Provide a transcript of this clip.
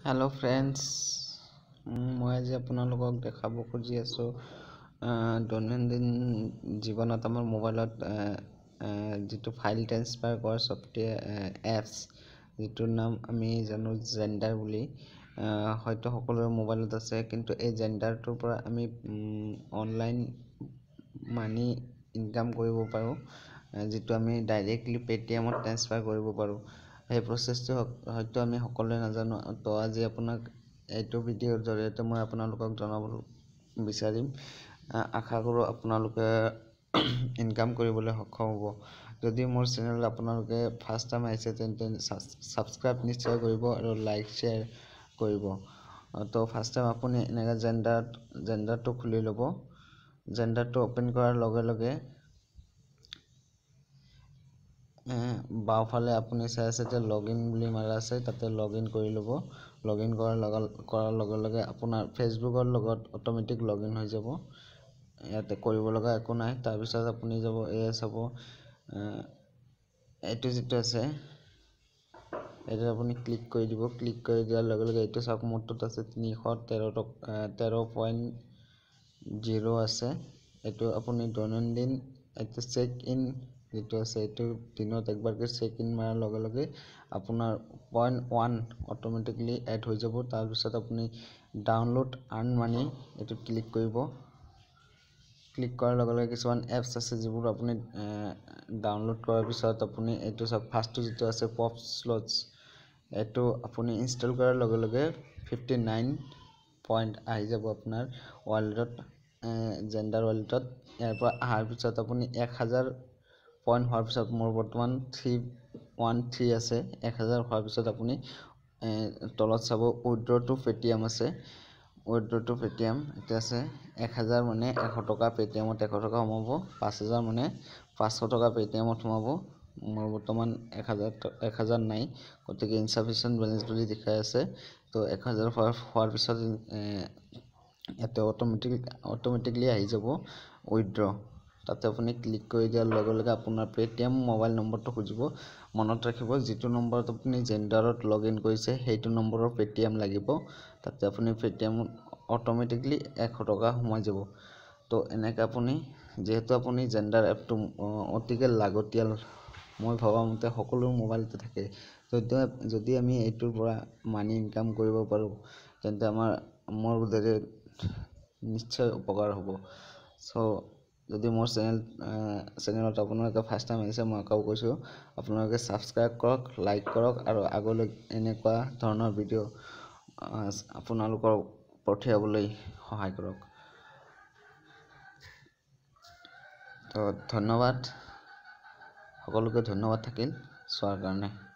Hello friends, মই আজি আপোনালোকক দেখাব খুজি আছো দৈনন্দিন জীৱনত আমাৰ মোবাইলত যেটো ফাইল ট্ৰান্সফাৰ কৰা সফটওয়্যাৰ এপছ যেটোৰ নাম আমি জানো জেন্ডাৰ বুলি হয়তো সকলোৰে মোবাইলত আছে কিন্তু এই জেন্ডাৰটোৰ পৰা আমি অনলাইন মানি ইনকাম কৰিব পাৰো যেটো আমি ডাইৰেক্টলি পেটিএমত ট্ৰান্সফাৰ কৰিব পাৰো এই প্ৰসেসটো হয়তো আমি সকলোৱে নাজানো তো আজি আপোনাক এইটো ভিডিঅ'ৰ জৰিয়তে মই আপোনালোকক জনাব বিচাৰিম আশা কৰো আপোনালোকে ইনকাম কৰিবলৈ সক্ষম হ'ব যদি মোৰ চেনেল আপোনালোকে ফাৰ্ষ্ট টাইম আহিছে তেন্তে সাবস্ক্ৰাইব নিশ্চয় কৰিব আৰু লাইক শেয়াৰ কৰিব তো ফাৰ্ষ্ট টাইম আপুনি এনেকা জেন্ডাৰটো খুলি ল'ব জেন্ডাৰটো ওপেন কৰাৰ লগে লগে বাওফালে আপুনি চাই আছে যে লগইন বুলি মাৰা আছে তাতে লগইন কৰি ল'ব লগইন কৰাৰ লগে লগে আপোনাৰ ফেসবুকৰ লগত অটোমেটিক লগইন হৈ যাব ইয়াতে কৰিব লগা একো নাই তাৰ পিছত আপুনি যাব এয়া চাব এইটো যেটো আছে এটা আপুনি ক্লিক কৰি দিব ক্লিক কৰি দিয়াৰ লগে লগে এইটো চাওক মোৰটোত আছে 313.0 আছে এইটো আপুনি দৈনন্দিন এইটো চেক ইন যেটো আছে এইটো দিনত একবাৰকে চেক ইন মাৰাৰ লগে লগে আপোনাৰ 0.1 অটোমেটিকলি এড হৈ যাব তাৰ পিছত আপুনি ডাউনলোড আৰ্ন মানি এইটো ক্লিক কৰিব ক্লিক কৰাৰ লগে লগে কিছুমান এপছ আছে যিবোৰ আপুনি ডাউনলোড কৰাৰ পিছত আপুনি এইটো সব ফাৰ্স্টটো যেটো আছে পপ স্লটছ এইটো আপুনি ইনষ্টল কৰাৰ লগে লগে 59 পইণ্ট আহি যাব আপোনাৰ ওয়ালেটত জেন্ডাৰ ওয়ালেটত ইয়াৰ পৰা আহাৰ পিছত আপুনি 1000 পইণ্ট হোৱাৰ পিছত মোৰ বৰ্তমান 313 আছে 1000 হোৱাৰ পিছত আপুনি তলত চাব উইথড্ৰ টু পেটিএম আছে উইথড্ৰ টু পেটিএম এটা আছে 1000 মানে 100 টকা পেটিএমত 100 টকা সোমাব 5000 মানে 500 টকা পেটিএমত সোমাব মোৰ বৰ্তমান 1000 নাই গতিকে ইনসাফিসিয়েন্ট বেলেন্স বুলি দেখাই আছে তো 1000 হোৱাৰ পিছত এতে অটোমেটিকলি আহি যাব উইথড্ৰ তাতে আপুনি ক্লিক কৰি দিয়াৰ লগে লগে আপোনাৰ পেটিএম মোবাইল নম্বৰটো খুজিব মনত ৰাখিব যেটো নম্বৰত আপুনি জেন্ডাৰত লগইন কৰিছে সেইটো নম্বৰৰ পেটিএম লাগিব তাতে আপুনি পেটিএম অটোমেটিকলি 100 টকা সোমাই যাব তো এনেকা আপুনি যেহেতু আপুনি জেন্ডাৰ এপটো অতিকে লাগতিয়াল মই ভাবা মতে সকলো মোবাইলতে থাকে যদি আমি এইটোৰ পৰা মানি ইনকাম কৰিব পাৰো তেন্তে মোৰ দৰে নিশ্চয় উপকাৰ হ'ব সো যদি মোৰ চেনেলত আপোনালোকে ফাৰ্ষ্ট টাইম আহিছে মই আকৌ কৈছো আপোনালোকে সাবস্ক্ৰাইব কৰক লাইক কৰক আৰু আগলৈ এনেকুৱা ধৰণৰ ভিডিঅ' আপোনালোকৰ পঠিয়াবলৈ সহায় কৰক তো ধন্যবাদ সকলোকে ধন্যবাদ থাকিল চোৱাৰ কাৰণে